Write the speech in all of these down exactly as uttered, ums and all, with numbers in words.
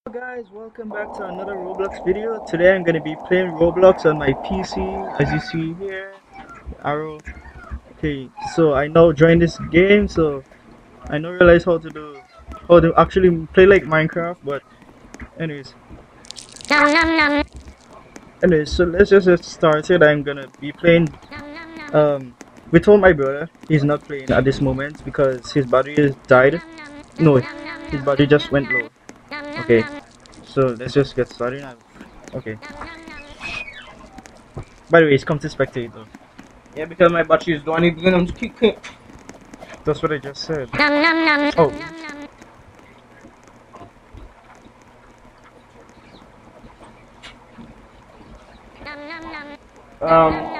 Guys, welcome back to another Roblox video. Today I'm gonna be playing Roblox on my P C, as you see here. Arrow. Okay, so I now joined this game, so I now realize how to do, how to actually play like Minecraft. But anyways, anyways, so let's just get started. I'm gonna be playing. Um, we told my brother he's not playing at this moment because his battery is died. No, his battery just went low. Okay, so let's just get started now. Okay. By the way, it's come to spectator. Yeah, because my battery is doing it, because I'm just keep keep. That's what I just said. Oh. Um.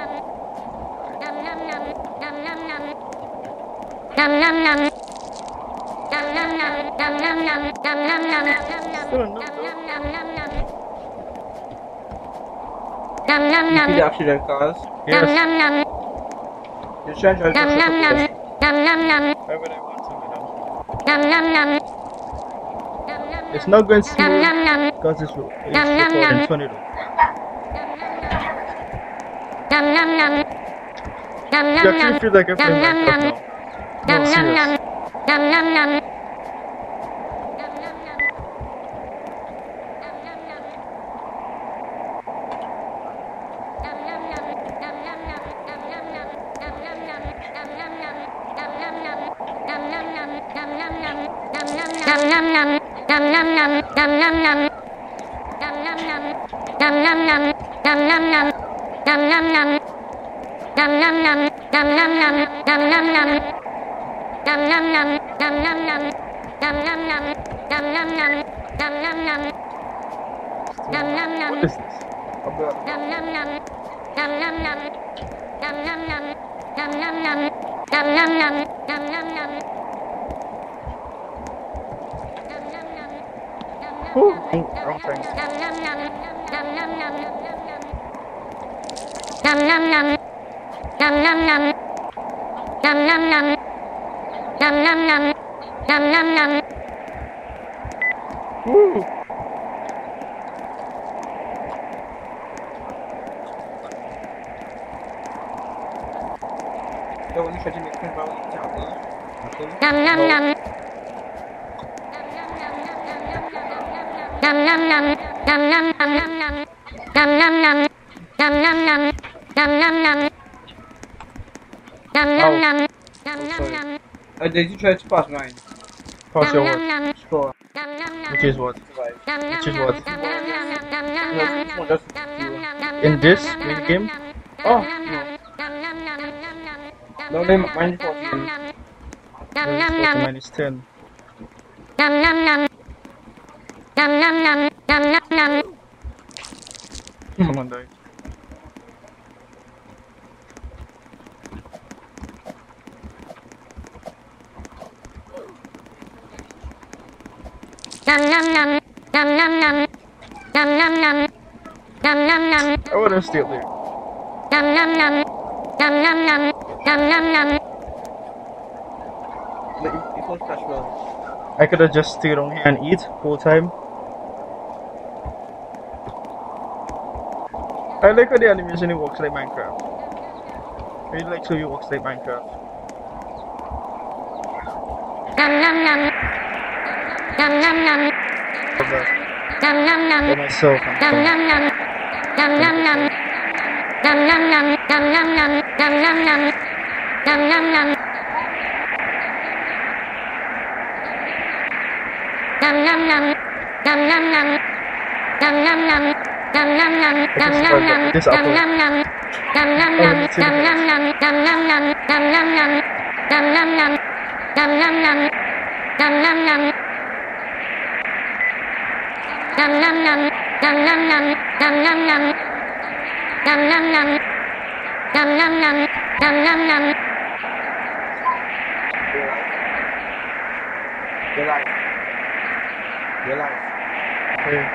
You see the accident cars? Yes. You're trying to try to Why would I want some of them? It's not going smooth because it's, it's recording twenty though. You actually feel like I'm playing Minecraft now. No, serious. What is this? Oh, wrong thing. Woo. So when you try to make things about each other, uh, did you try to pass mine? Pass your what? Score. Which is what? Which is what? No, just you. In this mini game? Oh, no. No, name mine is fourteen. Mine is ten. Someone died. I wouldn't steal there. But it, it was cash well. I could have just stayed on here and eat whole time. I like how the animation it works like Minecraft. I really like how it works like Minecraft. For myself. This apple. Your life. Your life. Okay.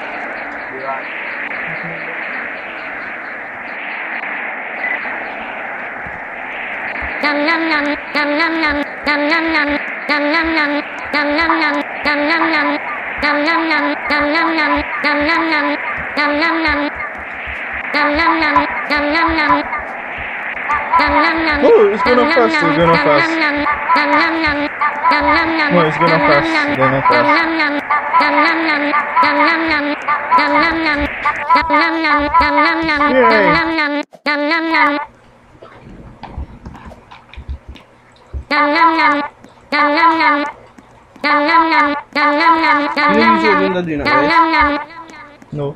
Your life. Oh, it's going up fast, it's going up fast. No, it's going up fast, it's going up fast. You didn't use your agenda dinner, right? No.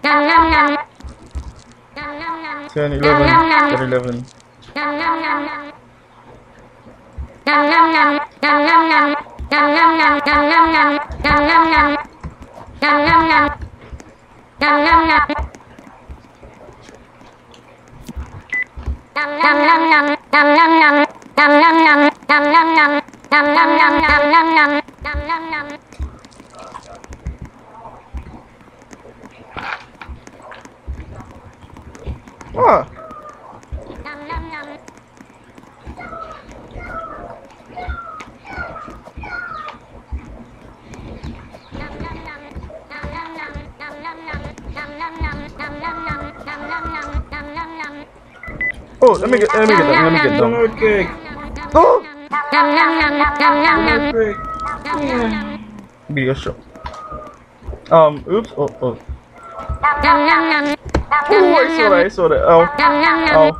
ten, eleven, ten, eleven. Ah. Oh, let me get, let me get them, let me get them. Earthquake. Oh! Earthquake. Yeah. Video show. Um, oops, oh, oh. Oh, I saw that, I saw that. Oh. Oh.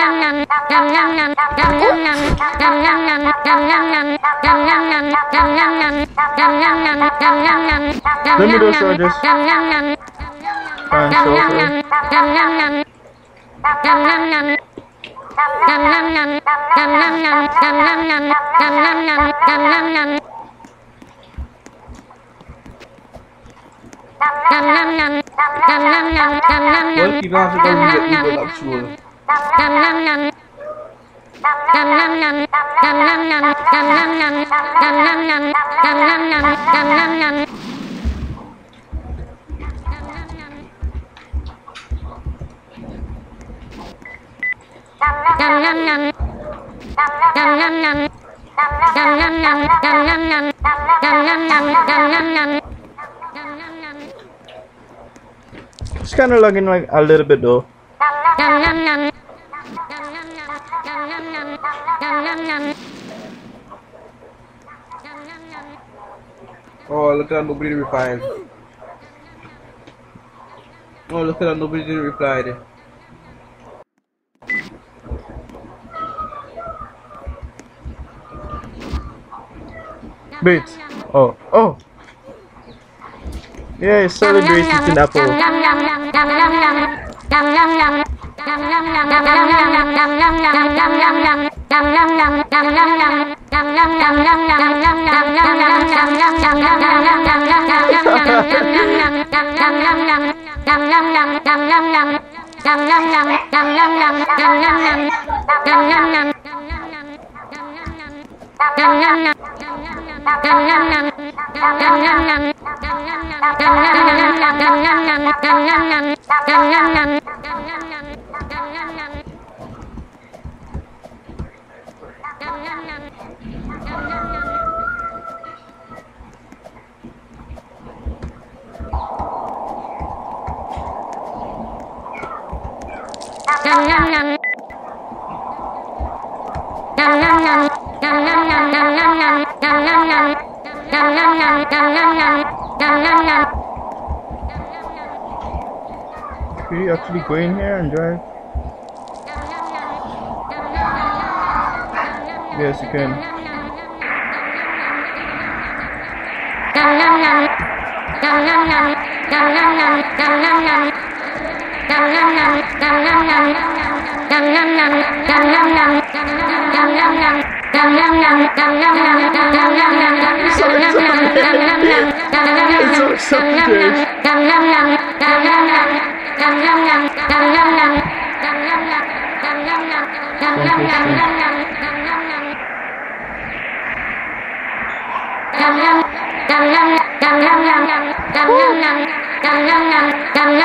Let me do soldiers. Fine, soldiers. Well, keep on to go and get people actually. It's kind of lagging like a little bit though. Oh, look at that, nobody replied. Oh, look at that, nobody didn't reply. Wait. Oh. Oh. Yeah, it's celebrating in Apple. Can you actually go in here and drive? Yes, you can. It's so exciting.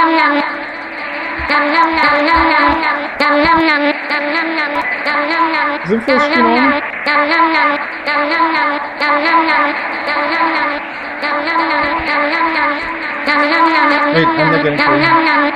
Woo! Is it full screen on? Wait, I'm not getting through.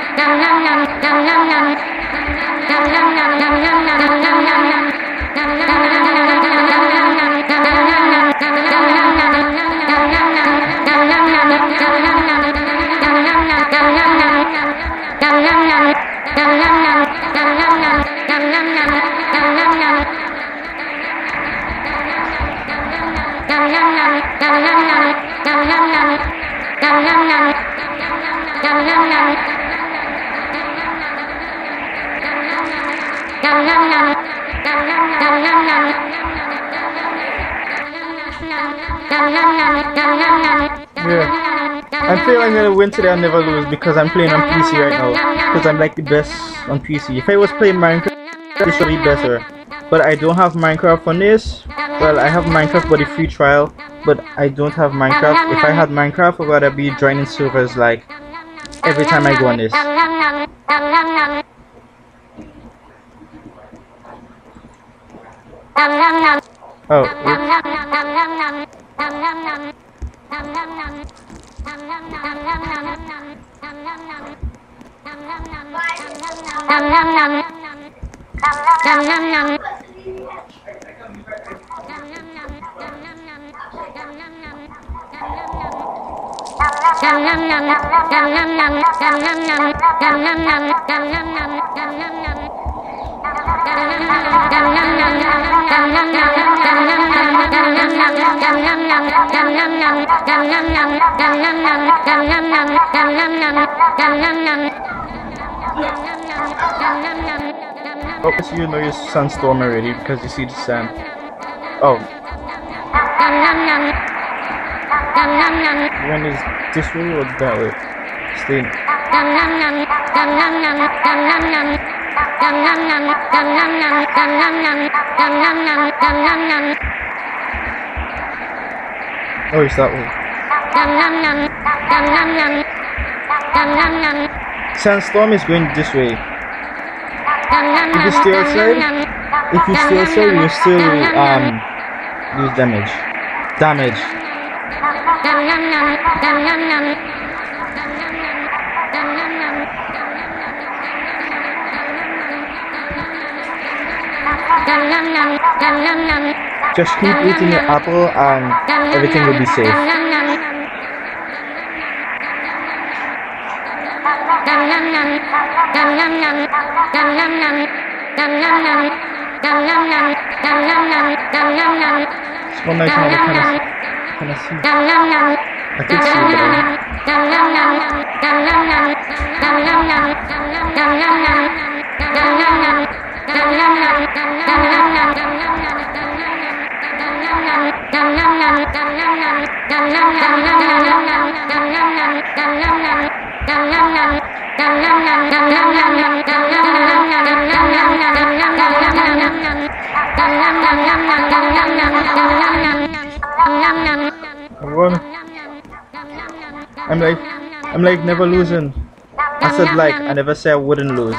Yeah. I feel I'm gonna win today and never lose because I'm playing on P C right now. Because I'm like the best on P C. If I was playing Minecraft, this would be better. But I don't have Minecraft on this. Well, I have Minecraft for the free trial, but I don't have Minecraft. If I had Minecraft, I would be joining servers like every time I go on this. Oh, oh, so you know your sandstorm already because you see the sand. Oh. When is this way or that way? Stay. Oh, it's that way. Sandstorm is going this way. If you stay outside, if you stay outside, you still um lose damage. Damage. Just keep eating your apple and everything will be safe. It's one nice one, I kind of, kind of see. I can see it, I won. I'm like, I'm like never losing. I said like, I never said I wouldn't lose.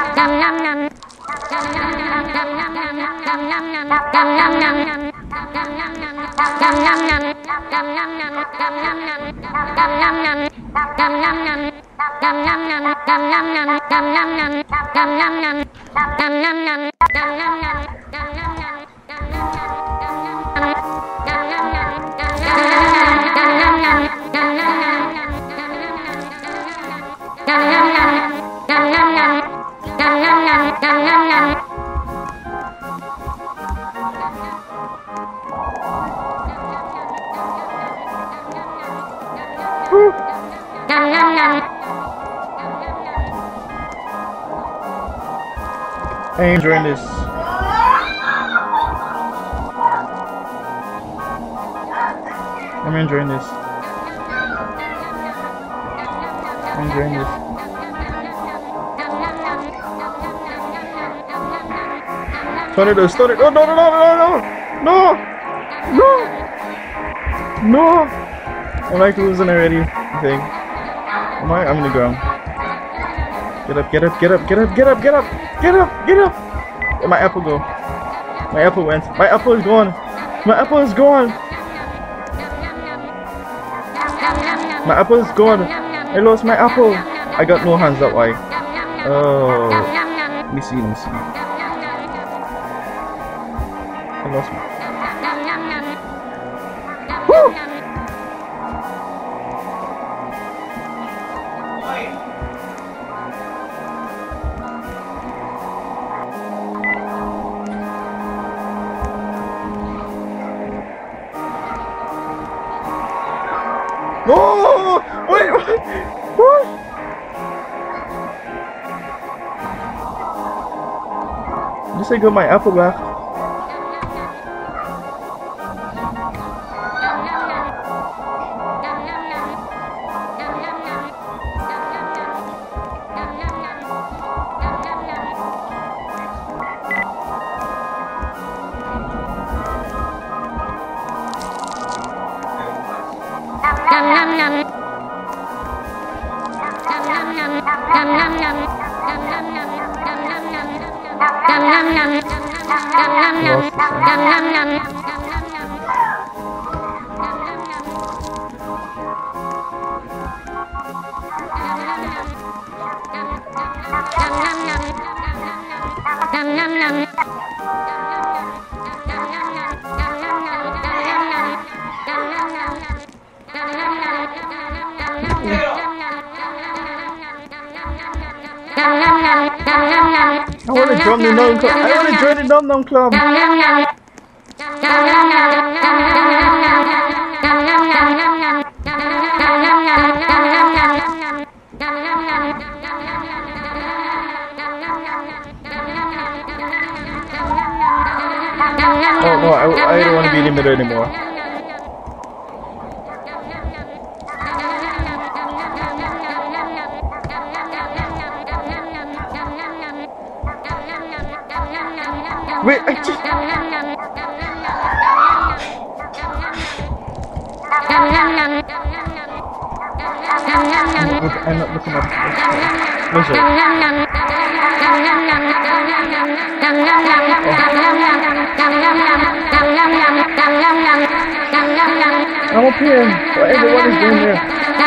I ain't enjoying this. I'm enjoying this. I'm enjoying this. Tornado, tornado! No, no, no, no, no, no, no, no! I'm like losing already. I think. Am I? I'm in the ground. Get up! Get up! Get up! Get up! Get up! Get up! Get up! Get up! Where'd my apple go? My apple went. My apple is gone. My apple is gone. My apple is gone. I lost my apple. I got no hands, that why. Oh. Let me see, let me see. I lost my. Woo! No! Wait, wait! What? Just I got my apple back. I want to join the Num Club. I want to join the Num Num Club. Oh no, I, I don't want to be limited anymore. Wait, I just... I'm not looking at it. Where's it? Oh. I'm up here. What everyone is doing here.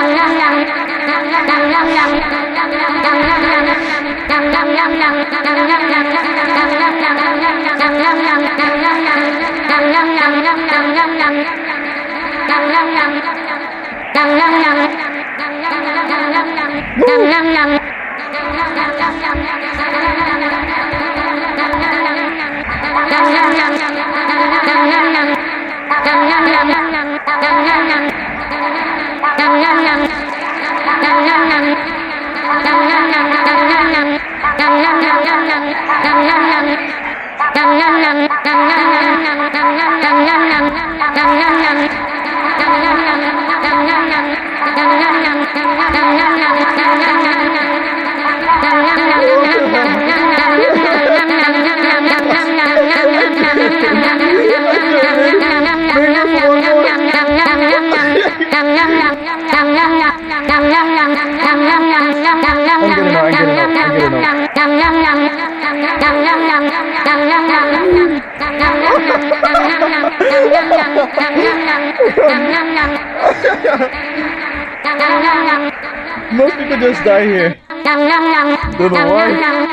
Most people just die here. Don't know why.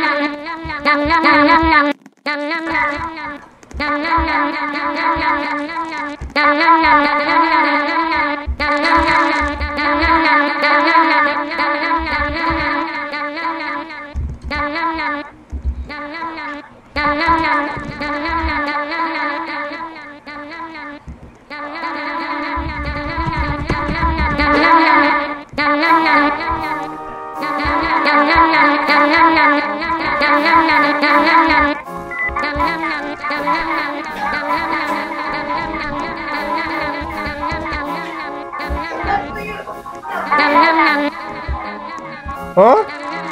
Huh?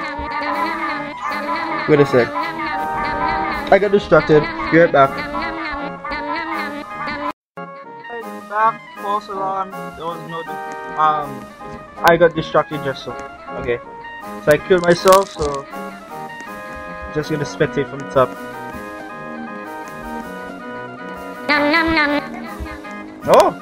Wait a sec. I got distracted. Be right back. Back, false alarm. There was no. Um, I got distracted just so. Okay. So I killed myself, so. Just gonna spectate from the top. No.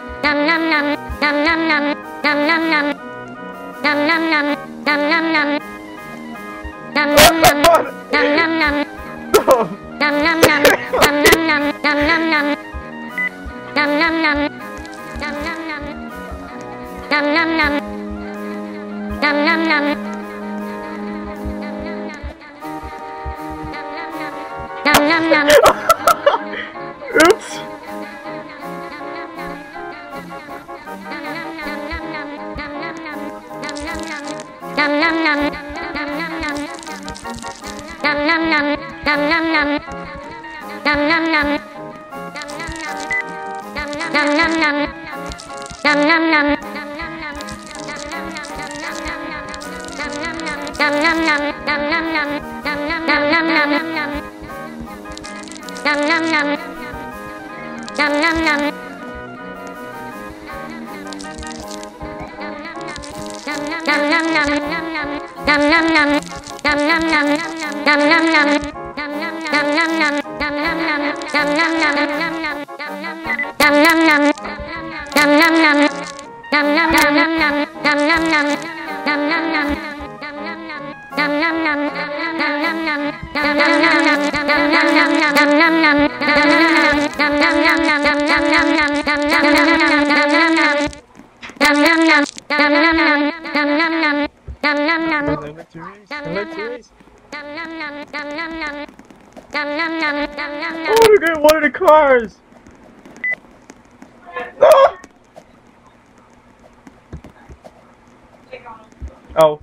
Oops. Oh, we're getting one of the cars. No. Oh.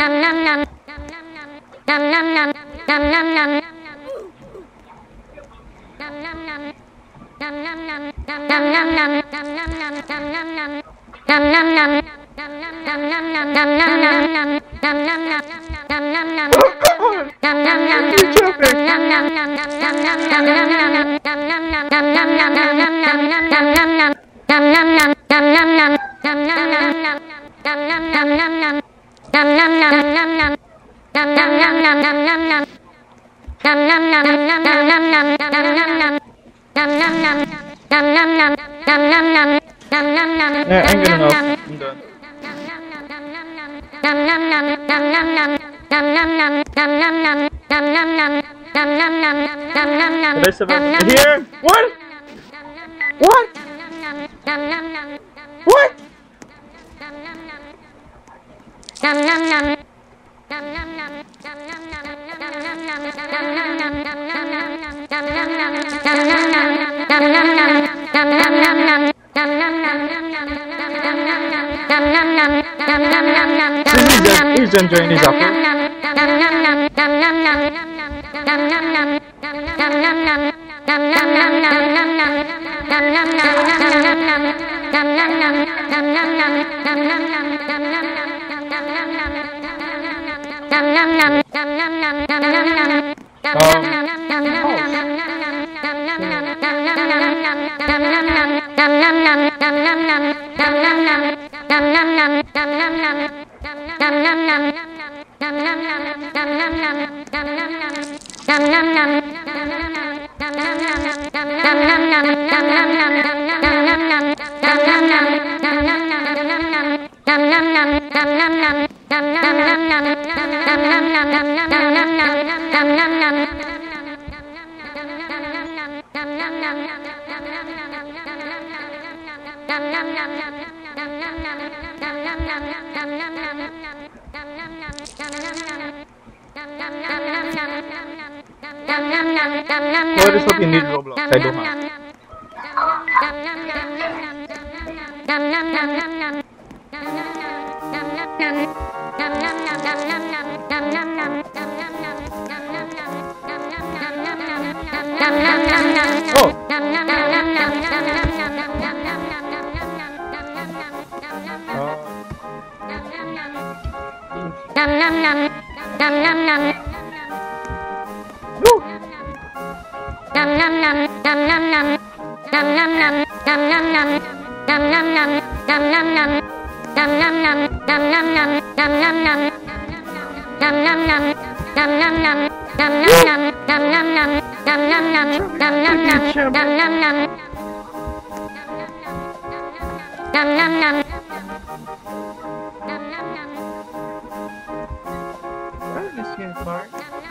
Yeah, I'm good enough. I'm done. Did I survive? Here? What? What? What? He's just enjoying his offer. So I just hope you need Roblox. I don't have. I didn't see any fire.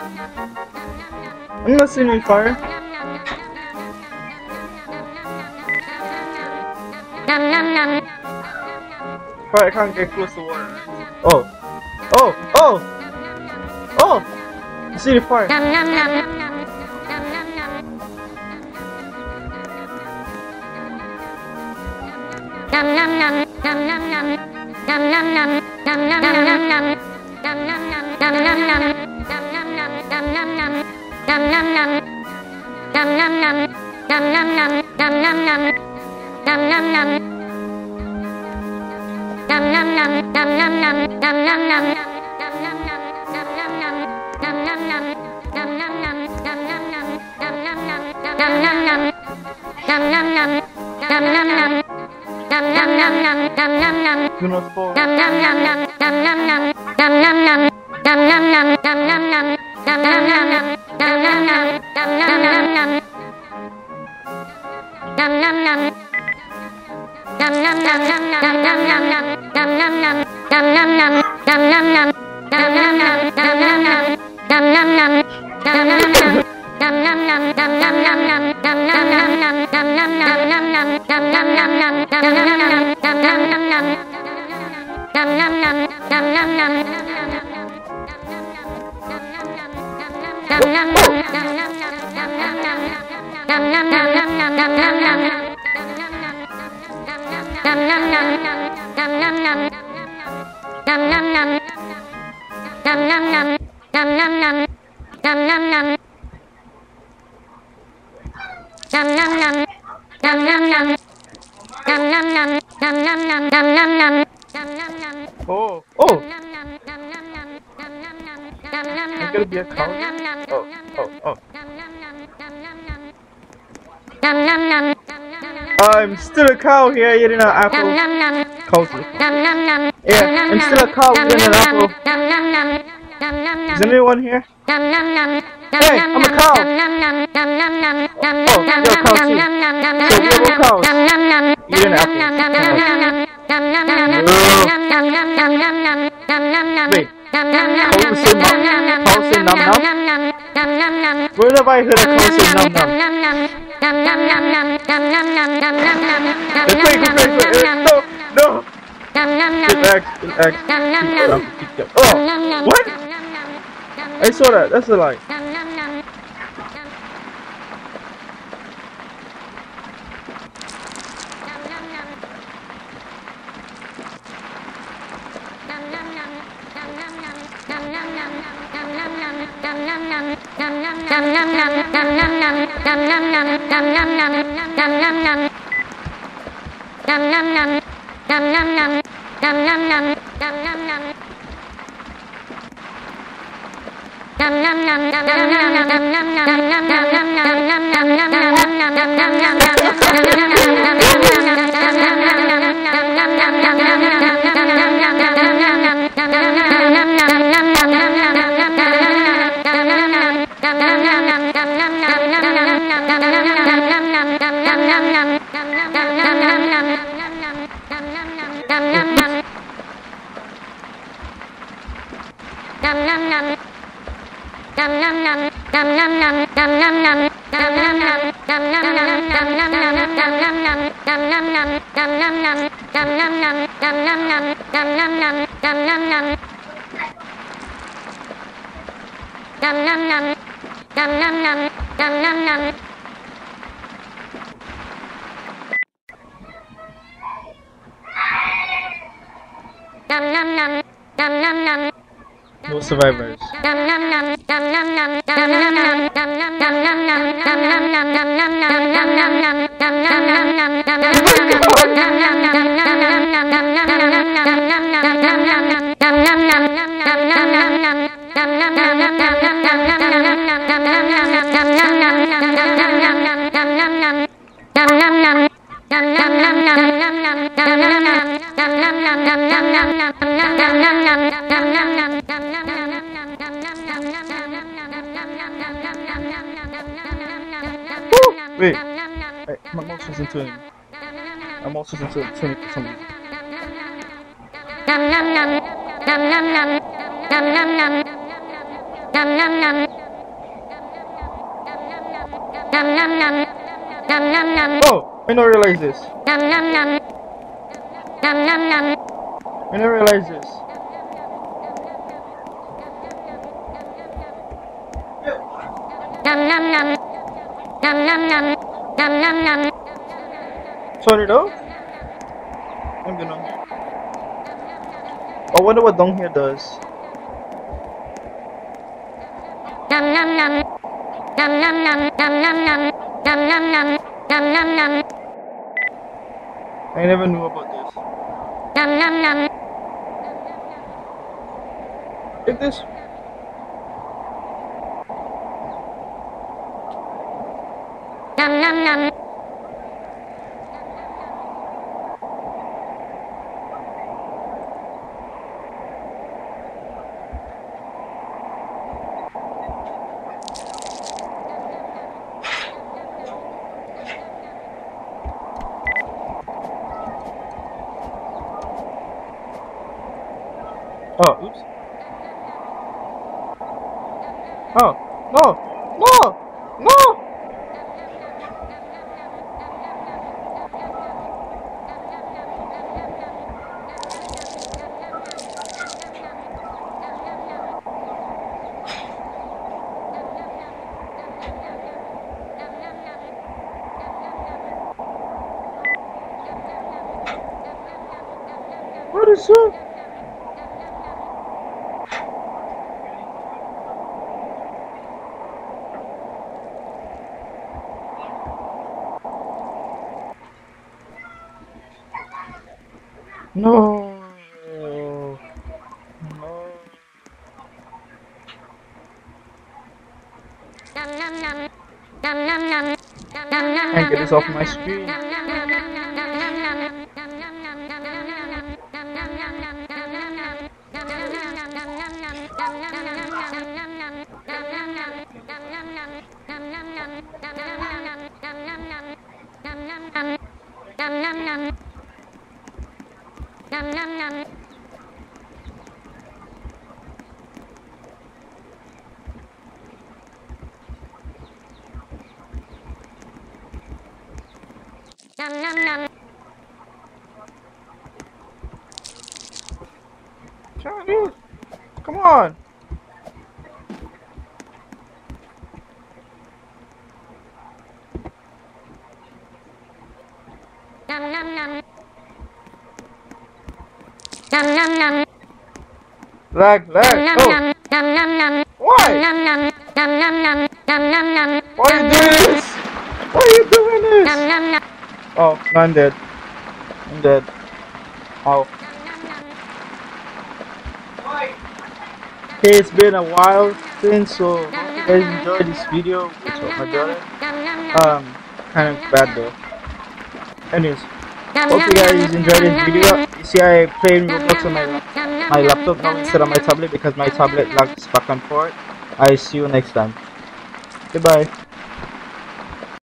I'm not seeing any fire. Probably I can't get close to water. Oh. Oh. Oh. Oh. I see the fire. Do not fall. Oh, oh! There's gonna be a cow. Oh, oh, oh. I'm still a cow here eating an apple. Cows. Yeah, I'm still a cow eating an apple. Is anyone here? Hey, I'm a cow. Oh, you're a cow too. So we're all cows. Eating apples. Wait. Cow say nom? Cow say nom nom? Where have I heard a cow say nom nom? Wait, wait, wait, wait, wait. No, no. Relax, relax. Keep up, keep up. Oh, what? I saw that. That's a lie. No survivors. Wait, I, my mouse isn't turning. My mouse isn't turning for some reason. Oh, I don't realize this. I didn't realize this. Turn it off. I'm gonna. I wonder what down here does. I never knew about this. Take this. Oh, oops. Oh, no, no, no! What is that? No. No. Can't get this off my screen. Chinese, come on. Lag, lag, oh. Why? Why are you doing this? Why are you doing this? Oh, no, I'm dead. I'm dead. Ow. Okay, it's been a while since, so hope you guys enjoyed this video. What's up, my brother? Um, kind of bad though. Anyways, hope you guys enjoyed this video. You see, I played Roblox on my my laptop now instead of my tablet because my tablet lags back and forth. I see you next time. Goodbye.